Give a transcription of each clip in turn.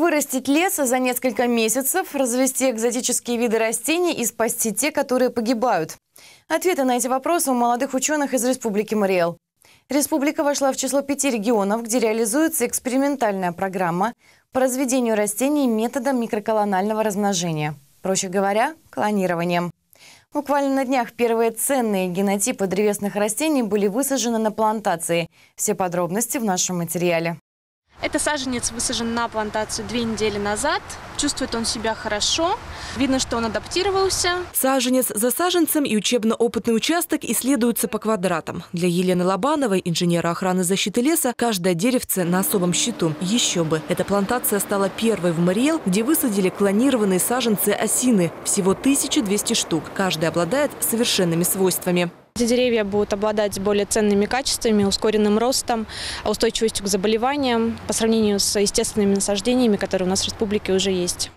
Вырастить лес за несколько месяцев, развести экзотические виды растений и спасти те, которые погибают. Ответы на эти вопросы у молодых ученых из Республики Мариэл. Республика вошла в число 5 регионов, где реализуется экспериментальная программа по разведению растений методом микроколонального размножения. Проще говоря, клонированием. Буквально на днях первые ценные генотипы древесных растений были высажены на плантации. Все подробности в нашем материале. Это саженец высажен на плантации 2 недели назад. Чувствует он себя хорошо. Видно, что он адаптировался. Саженец за саженцем и учебно-опытный участок исследуются по квадратам. Для Елены Лобановой, инженера охраны защиты леса, каждое деревце на особом счету. Еще бы. Эта плантация стала первой в Мариэл, где высадили клонированные саженцы осины. Всего 1200 штук. Каждый обладает совершенными свойствами. Эти деревья будут обладать более ценными качествами, ускоренным ростом, устойчивостью к заболеваниям по сравнению с естественными насаждениями, которые у нас в республике уже есть.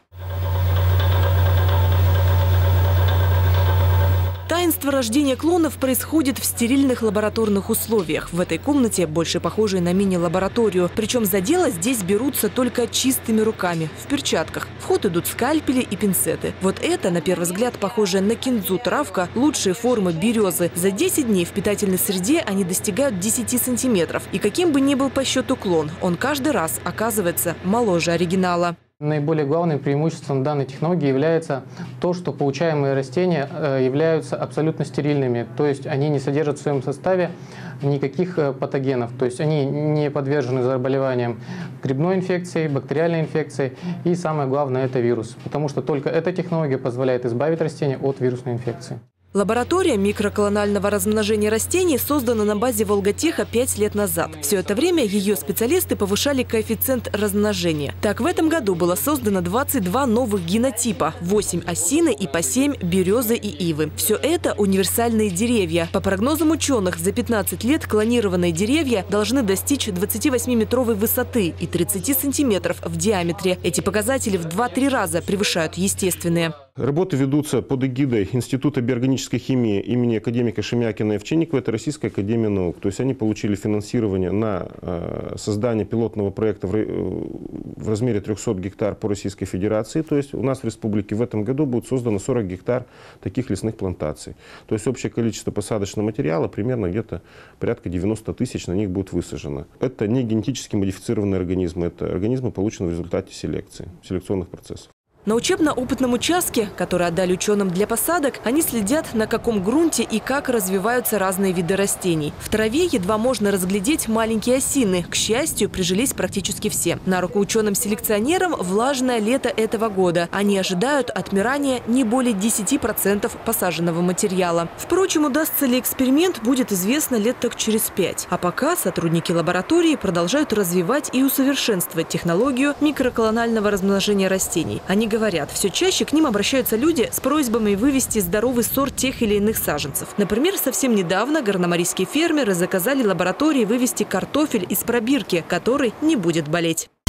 Таинство рождения клонов происходит в стерильных лабораторных условиях. В этой комнате, больше похожей на мини-лабораторию. Причем за дело здесь берутся только чистыми руками, в перчатках. В ход идут скальпели и пинцеты. Вот это, на первый взгляд, похожая на кинзу травка, лучшие формы березы. За 10 дней в питательной среде они достигают 10 сантиметров. И каким бы ни был по счету клон, он каждый раз оказывается моложе оригинала. Наиболее главным преимуществом данной технологии является то, что получаемые растения являются абсолютно стерильными. То есть они не содержат в своем составе никаких патогенов. То есть они не подвержены заболеваниям грибной инфекцией, бактериальной инфекцией. И самое главное – это вирус. Потому что только эта технология позволяет избавить растения от вирусной инфекции. Лаборатория микроколонального размножения растений создана на базе Волготеха 5 лет назад. Все это время ее специалисты повышали коэффициент размножения. Так, в этом году было создано 22 новых генотипа – 8 осины и по 7 березы и ивы. Все это универсальные деревья. По прогнозам ученых, за 15 лет клонированные деревья должны достичь 28-метровой высоты и 30 сантиметров в диаметре. Эти показатели в 2-3 раза превышают естественные. Работы ведутся под эгидой Института биорганической химии имени академика Шемякина и Овчинникова. Это Российская академия наук. То есть они получили финансирование на создание пилотного проекта в размере 300 гектар по Российской Федерации. То есть у нас в республике в этом году будет создано 40 гектар таких лесных плантаций. То есть общее количество посадочного материала примерно где-то порядка 90 тысяч на них будет высажено. Это не генетически модифицированные организмы. Это организмы, полученные в результате селекции, селекционных процессов. На учебно-опытном участке, который отдали ученым для посадок, они следят, на каком грунте и как развиваются разные виды растений. В траве едва можно разглядеть маленькие осины. К счастью, прижились практически все. На руку ученым-селекционерам влажное лето этого года. Они ожидают отмирания не более 10% посаженного материала. Впрочем, удастся ли эксперимент, будет известно лет так через 5. А пока сотрудники лаборатории продолжают развивать и усовершенствовать технологию микроколонального размножения растений. Они говорят, все чаще к ним обращаются люди с просьбами вывести здоровый сорт тех или иных саженцев. Например, совсем недавно горномарийские фермеры заказали лаборатории вывести картофель из пробирки, который не будет болеть.